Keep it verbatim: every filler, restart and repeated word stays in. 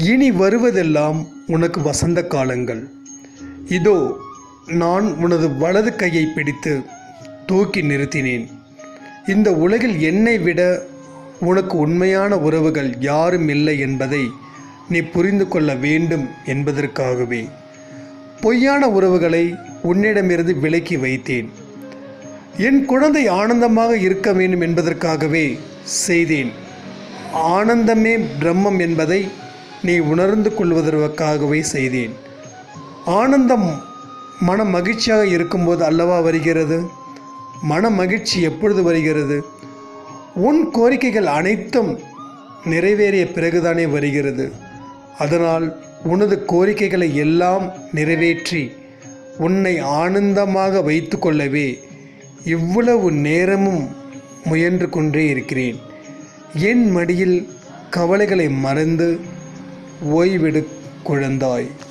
இனி வருவதெல்லாம் உனக்கு வசந்த காலங்கள். இதோ நான் உனது வலது கையை பிடித்து தூக்கி நிறுத்தினேன். இந்த உலகில் என்னை விட உனக்கு உண்மையான உறவுகள் யாரும் இல்லை என்பதை நீ புரிந்து கொள்ள வேண்டும் என்பதற்காகவே பொய்யான உறவுகளை உன்னிடமிருந்து விலக்கி வைத்தேன். என் குழந்தை ஆனந்தமாக இருக்க வேண்டும் என்பதற்காகவே செய்தேன். ஆனந்தமே பிரம்மம் என்பதை நீ உணர்ந்து கொள்வதற்காகவே செய்தேன். ஆனந்தம் மன மகிழ்ச்சியாக இருக்கும்போது அல்லவா வருகிறது? மன மகிழ்ச்சி எப்பொழுது வருகிறது? உன் கோரிக்கைகள் அனைத்தும் நிறைவேறிய பிறகுதானே வருகிறது. அதனால் உனது கோரிக்கைகளை எல்லாம் நிறைவேற்றி உன்னை ஆனந்தமாக வைத்து கொள்ளவே இவ்வளவு நேரமும் முயன்று கொண்டே இருக்கிறேன். என் மடியில் கவலைகளை மறந்து ஓய்வெடு குழந்தாய்.